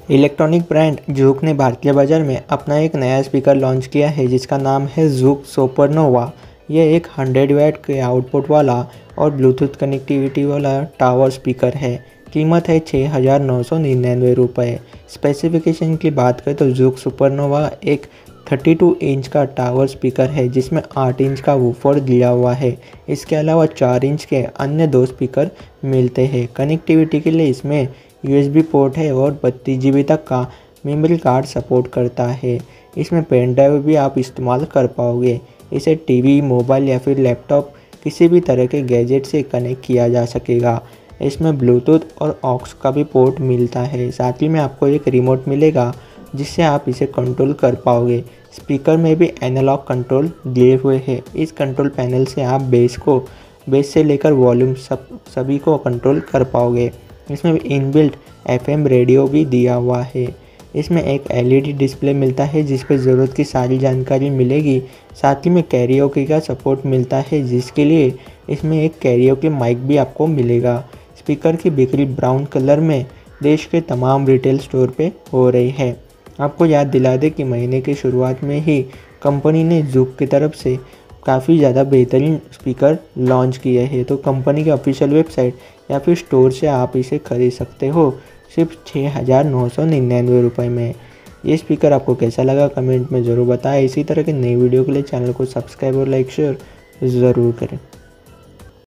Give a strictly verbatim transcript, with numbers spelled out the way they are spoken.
Electronic brand juke ने भारतीय बाजार में अपना एक नया स्पीकर लॉन्च किया है जिसका नाम है जूक सुपरनोवा। यह एक हंड्रेड वैट के आउटपुट वाला और ब्लूटूथ कनेक्टिविटी वाला टावर स्पीकर है। कीमत है छः हज़ार नौ सौ निन्यानवे रुपये। स्पेसिफिकेशन की बात करें तो जूक सुपरनोवा एक बत्तीस इंच का टावर स्पीकर है जिसमें आठ इंच का वूफर दिया हुआ है। इसके अलावा चार इंच के अन्य दो स्पीकर मिलते हैं। कनेक्टिविटी के लिए इसमें यूएसबी पोर्ट है और बत्तीस जी बी तक का मेमोरी कार्ड सपोर्ट करता है। इसमें पेन ड्राइव भी आप इस्तेमाल कर पाओगे। इसे टीवी, मोबाइल या फिर लैपटॉप किसी भी तरह के गैजेट से कनेक्ट किया जा सकेगा। इसमें ब्लूटूथ और ऑक्स का भी पोर्ट मिलता है। साथ ही में आपको एक रिमोट मिलेगा जिससे आप इसे कंट्रोल कर पाओगे। स्पीकर में भी एनालॉग कंट्रोल दिए हुए हैं। इस कंट्रोल पैनल से आप बेस को बेस से लेकर वॉल्यूम सब सभी को कंट्रोल कर पाओगे। इसमें इनबिल्ट एफएम रेडियो भी दिया हुआ है। इसमें एक एलईडी डिस्प्ले मिलता है जिस पर ज़रूरत की सारी जानकारी मिलेगी। साथ ही में कैरियोके का सपोर्ट मिलता है जिसके लिए इसमें एक कैरियोके माइक भी आपको मिलेगा। स्पीकर की बिक्री ब्राउन कलर में देश के तमाम रिटेल स्टोर पे हो रही है। आपको याद दिला दें कि महीने की शुरुआत में ही कंपनी ने जूक की तरफ से काफ़ी ज़्यादा बेहतरीन स्पीकर लॉन्च किए हैं। तो कंपनी के ऑफिशियल वेबसाइट या फिर स्टोर से आप इसे खरीद सकते हो सिर्फ छः हज़ार नौ सौ निन्यानवे रुपये में। ये स्पीकर आपको कैसा लगा कमेंट में ज़रूर बताएं। इसी तरह के नई वीडियो के लिए चैनल को सब्सक्राइब और लाइक शेयर ज़रूर करें।